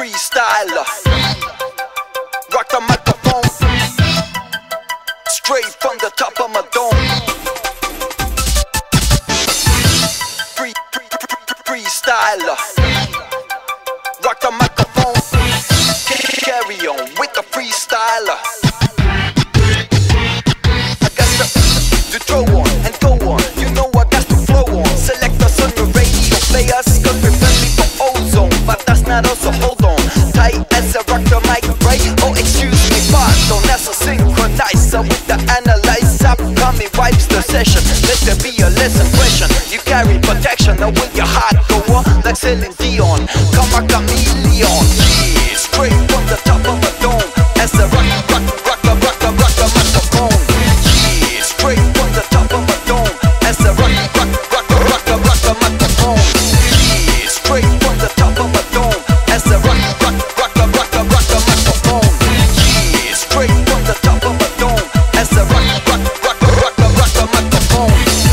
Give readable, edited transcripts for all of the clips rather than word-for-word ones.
freestyler. Rock the microphone, straight from the top of my dome. Freestyler. Rock the microphone, carry on with the freestyler. I got to throw on and go on. You know I got to flow on. Select us on the radio players, cause we're friendly for ozone. But that's not also, hold on. Tight as I rock the mic, right? Oh, excuse me, pardon. That's a synchronizer with the analyzer. Coming wipes the session. Let there be a less impression. You carry protection, now will your heart go on? Like Celine Dion, come a chameleon. Yeah, straight from the top of a dome. As I rock the microphone. Yeah, straight from the top of a dome. As I rock the microphone. Yeah, straight from the top of a dome. As I rock the microphone. Yeah, straight from the top of a dome. As I rock the microphone.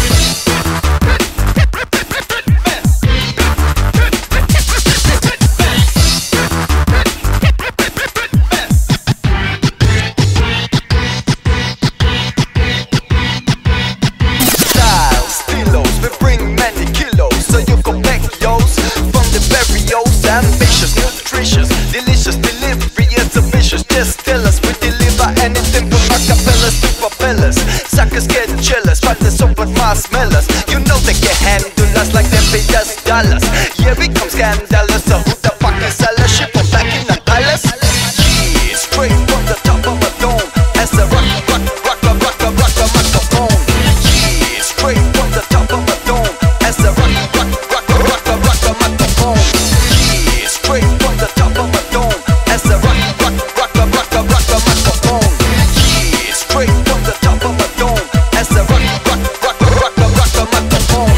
Ambitious, nutritious, delicious delivery is a vicious. Just tell us we deliver anything from acapellas to propellers. Suckers get jealous, but they're so but marshmallows. You know they can handle us like them pay us dollars. Yeah, we come scandalous. So who the fuck is seller? Shit from back in the palace. Yeah, straight from the top of a dome. As I rock the microphone. Yeah, straight from the top of a dome. As I rock the microphone. Straight from the top of a dome. As I rock the microphone. Yeah, straight from the top of a dome. As I rock the microphone.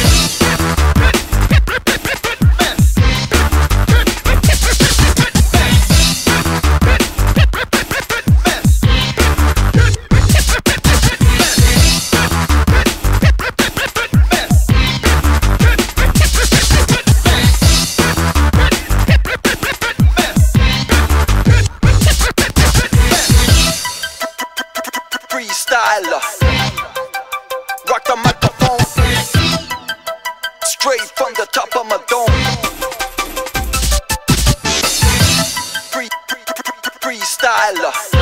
Freestyler. Rock the microphone, straight from the top of my dome. Freestyler.